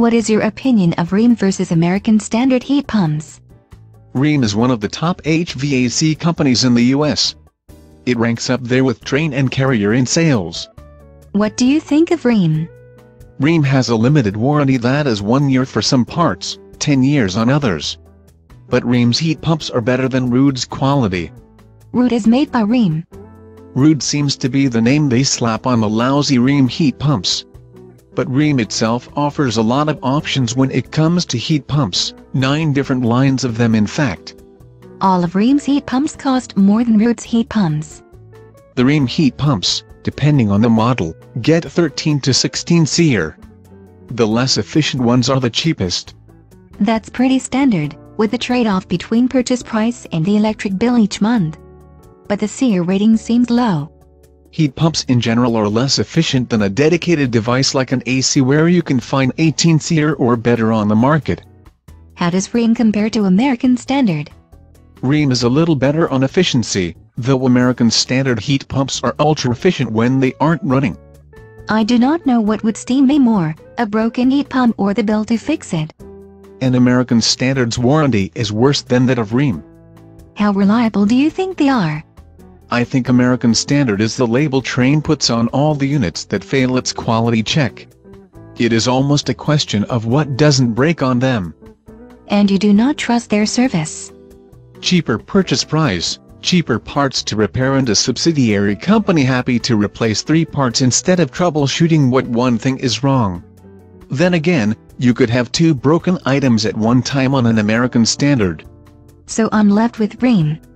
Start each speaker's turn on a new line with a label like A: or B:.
A: What is your opinion of Rheem versus American Standard heat pumps?
B: Rheem is one of the top HVAC companies in the US. It ranks up there with Trane and Carrier in sales.
A: What do you think of Rheem?
B: Rheem has a limited warranty that is 1 year for some parts, 10 years on others. But Rheem's heat pumps are better than Ruud's quality.
A: Ruud is made by Rheem.
B: Ruud seems to be the name they slap on the lousy Rheem heat pumps. But Rheem itself offers a lot of options when it comes to heat pumps, 9 different lines of them in fact.
A: All of Rheem's heat pumps cost more than Ruud's heat pumps.
B: The Rheem heat pumps, depending on the model, get 13 to 16 SEER. The less efficient ones are the cheapest.
A: That's pretty standard, with the trade-off between purchase price and the electric bill each month. But the SEER rating seems low.
B: Heat pumps in general are less efficient than a dedicated device like an AC where you can find 18 SEER or better on the market.
A: How does Rheem compare to American Standard?
B: Rheem is a little better on efficiency, though American Standard heat pumps are ultra-efficient when they aren't running.
A: I do not know what would steam me more, a broken heat pump or the bill to fix it.
B: And American Standard's warranty is worse than that of Rheem.
A: How reliable do you think they are?
B: I think American Standard is the label Trane puts on all the units that fail its quality check. It is almost a question of what doesn't break on them.
A: And you do not trust their service?
B: Cheaper purchase price, cheaper parts to repair and a subsidiary company happy to replace 3 parts instead of troubleshooting what one thing is wrong. Then again, you could have 2 broken items at one time on an American Standard.
A: So I'm left with Rheem.